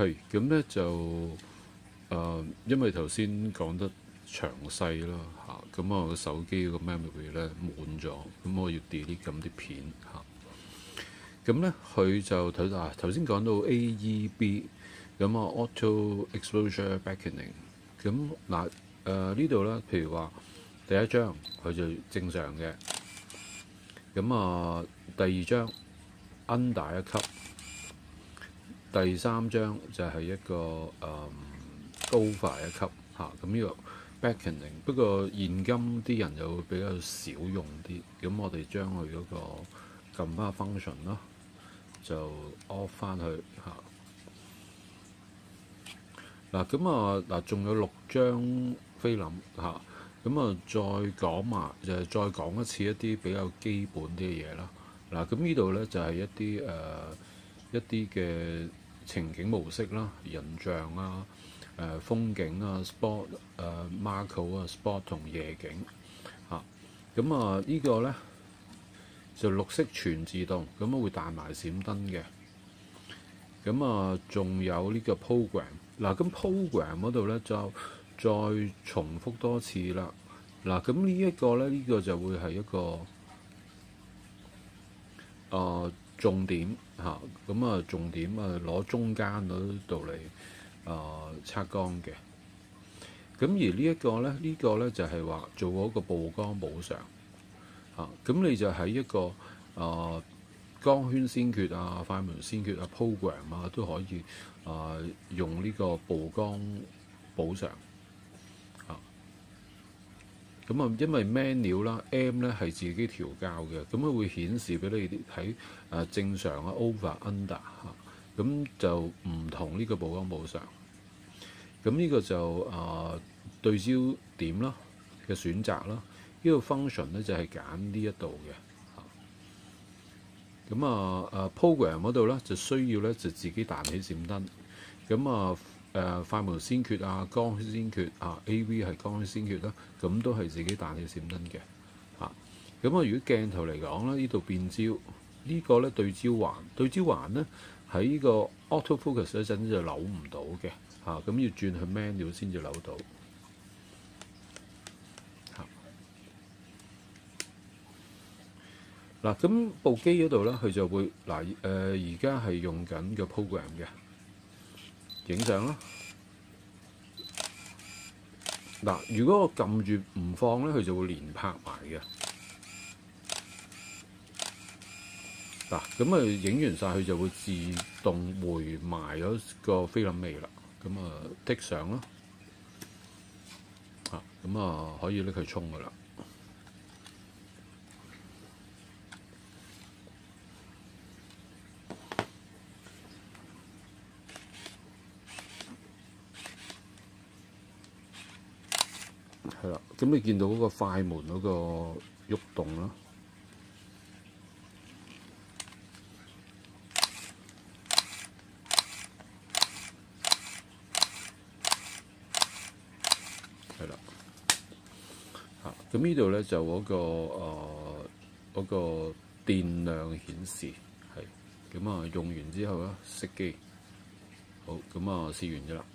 係咁咧就因為頭先講得詳細啦嚇，咁我個手機個 memory 咧滿咗，咁我要 delete 咁啲片嚇。咁咧佢就頭先講到 AEB，咁啊 Auto Exposure Beckoning。咁嗱呢度咧，譬如話第一張佢就正常嘅，咁第二張 under 一級，第三張就係一個over 一級嚇。咁呢個 beckoning， 不過現今啲人就會比較少用啲，咁我哋將佢嗰個撳翻 function 咯，就 off 翻去嚇。嗱仲有6張菲林嚇，再講埋就係再講一次一啲比較基本啲嘅嘢啦。咁呢度咧就係一啲嘅情景模式啦，人像啊、風景啊、spot macro 啊、spot 同夜景嚇。呢個咧就綠色全自動，會彈埋閃燈嘅。仲有呢個 program。咁 program 嗰度咧就再重複多次啦。咁呢一個咧，呢個就會係一個重點嚇。重點攞中間嗰度嚟測光嘅。而呢一個咧，呢個咧就係話做嗰個曝光補償嚇。你就喺一個光圈先決啊、快門先決啊、program 啊都可以用呢個曝光補償嚇。因為 manual 啦 M 咧係自己調校嘅，佢會顯示俾你睇正常啊 over under 嚇。就唔同呢個曝光補償。呢個就對焦點啦嘅選擇啦，呢個 function 咧就係揀呢一度嘅。program 嗰度咧就需要咧就自己彈起閃燈。快門先決啊、光圈先決啊、AV 係光圈先決啦，都係自己彈起閃燈嘅嚇。如果鏡頭嚟講咧，呢度變焦，呢個咧對焦環咧喺呢個 auto focus 嗰陣就扭唔到嘅嚇，要轉去 manual 先至扭到。部機嗰度咧，佢就會而家係用緊個 program 嘅影相啦。如果我撳住唔放咧，佢就會連拍埋嘅。影完晒佢就會自動回埋咗個菲林尾啦。剔相啦。可以拎佢沖噶啦。係啦，你見到嗰個快門嗰個喐動啦。係啦，呢度咧就嗰個電量顯示係，用完之後咧熄機。好，試完咗啦。